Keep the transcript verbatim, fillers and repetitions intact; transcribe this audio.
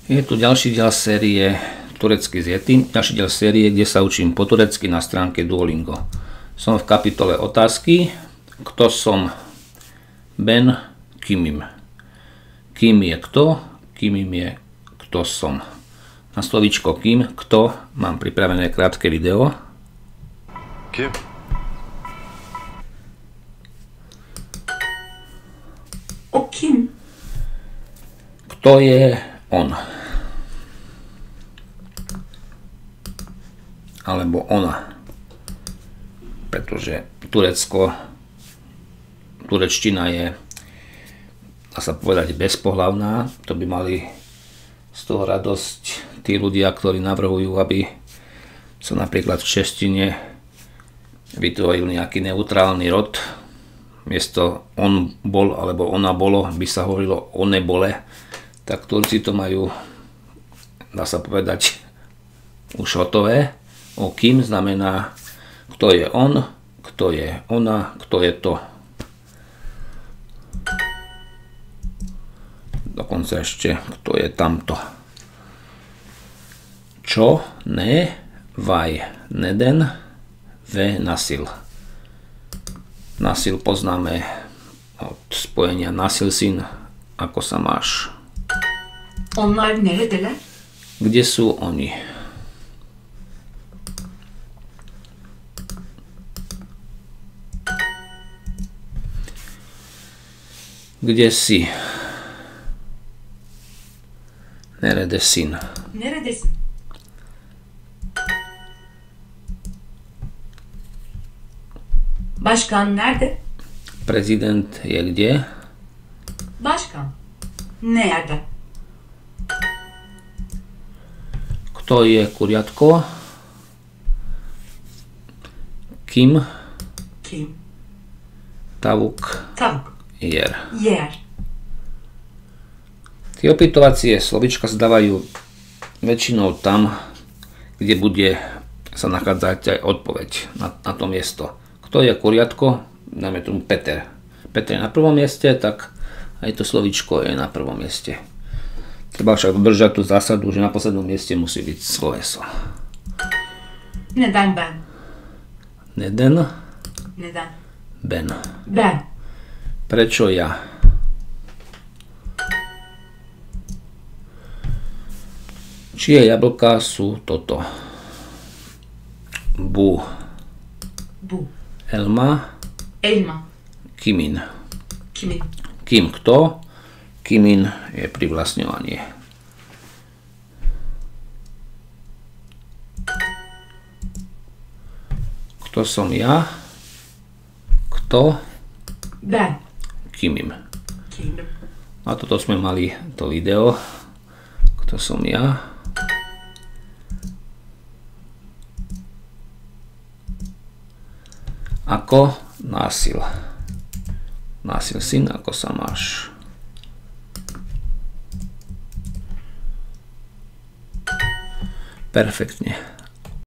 Je tu ďalší diel série Turecky s Yetim, ďalší diel série, kde sa učím po turecky na stránke Duolingo. Som v kapitole otázky. Kto som? Ben kimim. Kim je kto? Kimim je kto som. Na slovíčko kim, kto, mám pripravené krátke video. Kim? O kim? Kto je on? Alebo ona. Pretože Turecko, turečtina je, dá sa povedať, bezpohlavná. To by mali z toho radosť tí ľudia, ktorí navrhujú, aby sa napríklad v češtine vytvoril nejaký neutrálny rod. Miesto on bol alebo ona bolo by sa hovorilo one bole. Tak Turci to majú, dá sa povedať, už hotové. O kim znamená, kto je on, kto je ona, kto je to. Dokonca ešte, kto je tamto. Čo, ne, vaj, neden, ve, nasil. Nasil poznáme od spojenia nasil syn, ako sa máš. Onlar neredeler? Kde sú oni? Kde si? Neredesin. Neredesin? Başkan nerede? Prezident je kde? Başkan. Nerede? Kto je kuriatko? Kim? Kim? Tavuk Tavuk. jer. Yer. Tie opytovacie slovíčka sa dávajú väčšinou tam, kde bude sa nachádzať aj odpoveď na, na to miesto. Kto je kuriatko? Dáme tomu Peter. Peter je na prvom mieste, tak aj to slovíčko je na prvom mieste. Treba však držať tú zásadu, že na poslednom mieste musí byť sloveso. Neden ben? Neden, Neden? ben. Ben. Prečo ja? Čie jablká sú toto? Bu. Bu. Elma. Elma. Kimin. Kimin? Kim kto? Kimin je privlastňovanie. Kto som ja? Kto? Ben. Kimim. Kimim? A toto sme mali to video. Kto som ja? Ako násil. Násil syn, ako sa máš. Perfektne.